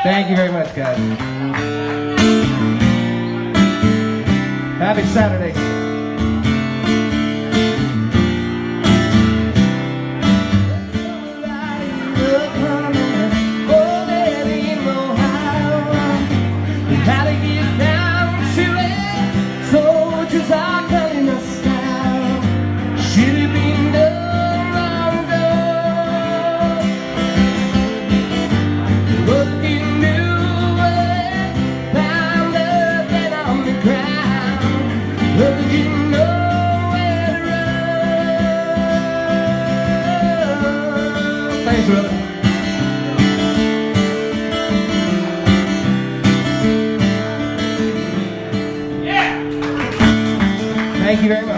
Thank you very much, guys. Happy Saturday. Thanks, brother. Yeah. Thank you very much.